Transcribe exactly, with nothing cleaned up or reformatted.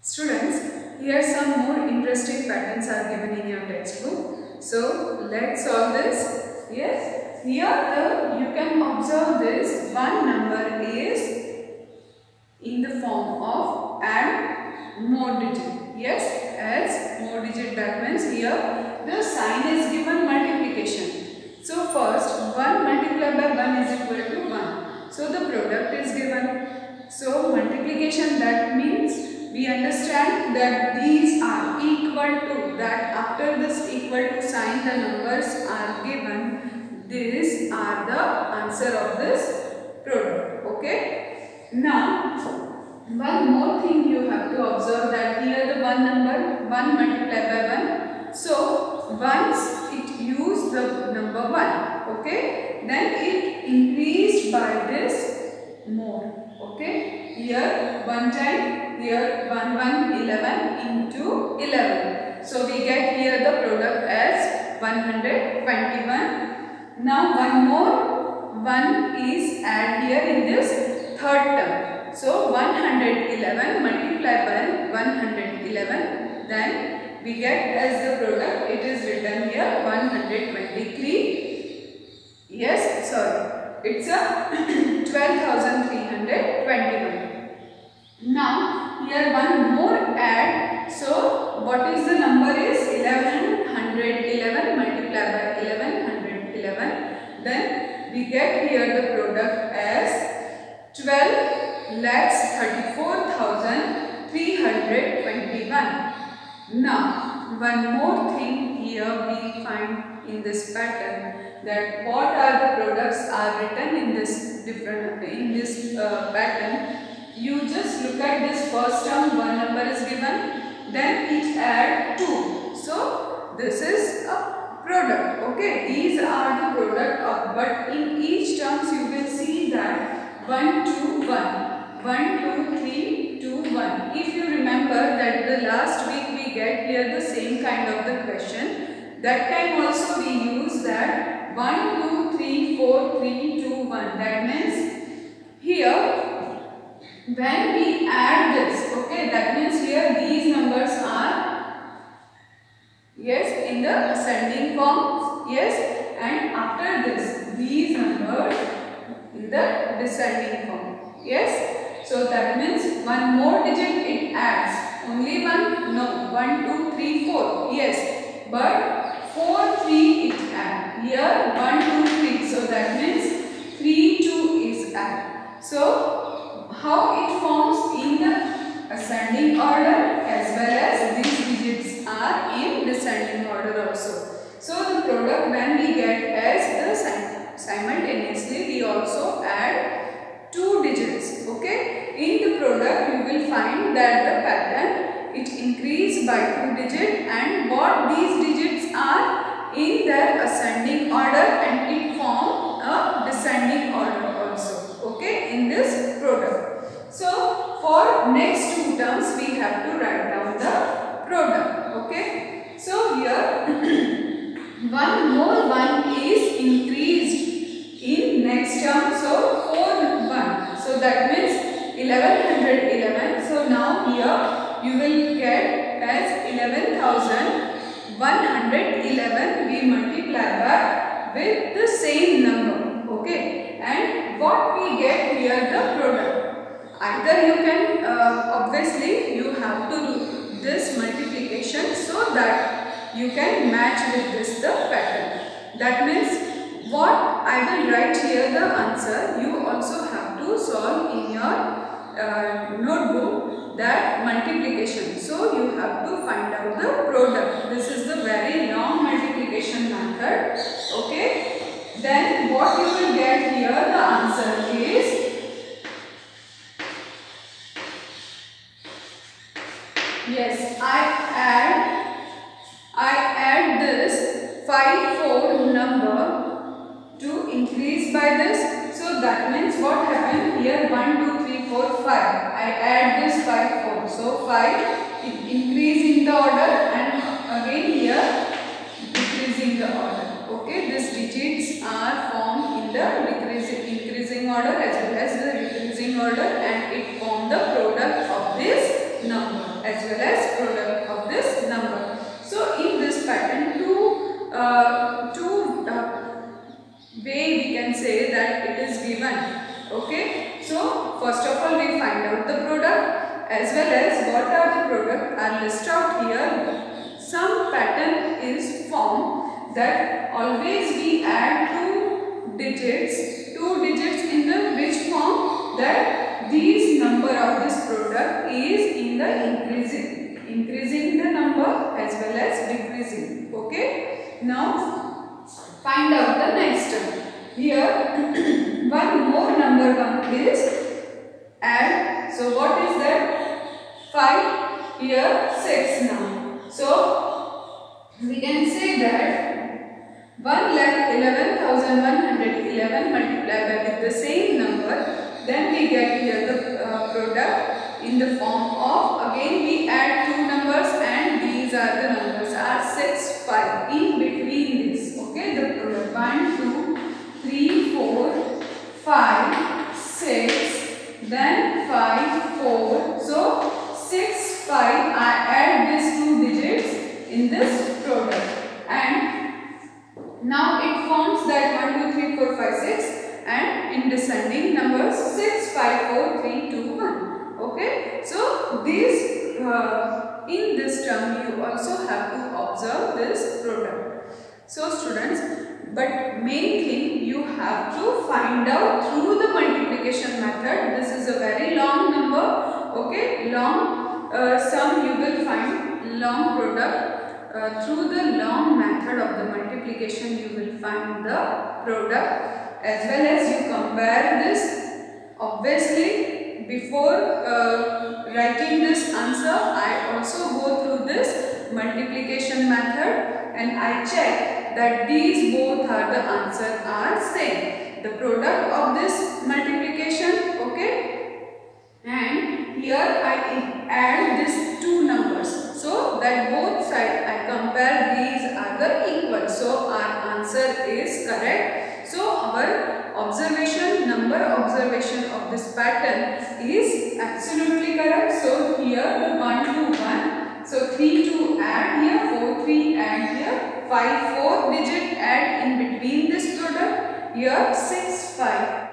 Students, here some more interesting patterns are given in your textbook. So let's solve this. Yes, here the you can observe this one number is in the form of add more digit. Yes, as more digit, that means here the sign is given multiplication. So first one multiplied by one is equal to one. So the product is given. So multiplication, that means we understand that these are equal to, that after this equal to sign the numbers are given. These are the answer of this product. Okay. Now one more thing you have to observe, that here the one number one multiplied by one. So once it used the number one, okay, then it increased by this more. Okay, here one time, here one one eleven into eleven. So we get here the product as one hundred twenty-one. Now one more one is add here in this third term. So one hundred eleven multiplied by one hundred eleven, then we get as the product, it is written here one hundred twenty-three. Yes, sorry. It's a twelve thousand three hundred twenty-one. Now here one more add. So what is the number is eleven eleven multiplied by eleven eleven. Then we get here the product as twelve lakhs thirty-four thousand three hundred twenty-one. Now one more thing here we find in this pattern, that what are the products are written in this different in this uh, pattern. You just look at this first term, one number is given, then it add two. So this is a product. Okay, these are the product of, but in each terms you will see that one two one, one two three two one. If you remember that the last week we get here the same kind of the question. That time also we use that one, two, three, four, three, two, one. That means here when we add this, okay, that means here these numbers are, yes, in the ascending form, yes, and after this these numbers in the descending form, yes. So that means one more digit it adds, only one, no, one, two, three, four, yes, but four, three it add. Here one, two, three. So that means three, two is add. So how it forms in the ascending order as well as these digits are in descending order also. So the product when we get as the simultaneously we also add two digits. Okay. In the product you will find that the pattern it increase by two digits, and what these digits are in their ascending order and it form a descending order also. Okay, in this product. So for next two terms we have to write down the product. Okay. So here one more one is increased in next term. So four one. So that means eleven eleven. So now here you will get as eleven thousand one hundred eleven we multiply by with the same number. Okay, and what we get here the product. Either you can uh, obviously you have to do this multiplication so that you can match with this the pattern. That means what I will write here the answer, you also have to solve in your Uh, notebook that multiplication. So you have to find out the product. This is the very long multiplication method. Okay. Then what you will get here the answer is yes, I add I add this five four number to increase by this. So that means what happened here, one two three four five. I add this five four. So five it increase in the order and again here decreasing the order. Okay, these digits are formed in the decreasing increasing order as well as the decreasing order, and it form the product of this number as as well as product of this number. So in this pattern, two, uh, two uh, way we can say that it is given. Okay. So first of all we find out the product as well as what are the product are listed out here. Some pattern is formed that always we add two digits, two digits in the which form that these number of this product is in the increasing, increasing the number as well as decreasing. Okay. Now find out the next term. Here one more number one is add. So what is that? five, here six now. So we can say that one lakh eleven thousand one hundred eleven multiplied by with the same number. Then we get here the uh, product in the form of, again we add two numbers and these are the numbers are six, five. In between this, okay, the product one, two, three, four, five, six, then five, four. So six, five, I add these two digits in this product and now it forms that one, two, three, four, five, six and in descending numbers six, five, four, three, two, one. Okay. So this uh, in this term you also have to observe this product. So students, but main thing you have to find out through the multiplication method. This is a very long number. Okay. Long uh, sum you will find long product. Uh, through the long method of the multiplication you will find the product as well as you compare this. Obviously before uh, writing this answer I also go through this multiplication method and I check that these both are the answer are same. The product of this multiplication, okay, and here I add these two numbers. So that both sides I compare these are the equal. So our answer is correct. So our observation, number observation of this pattern is absolutely correct. So here the one to one. So three to add here, four, three add here, five, four digit add in between this product. Here six, five.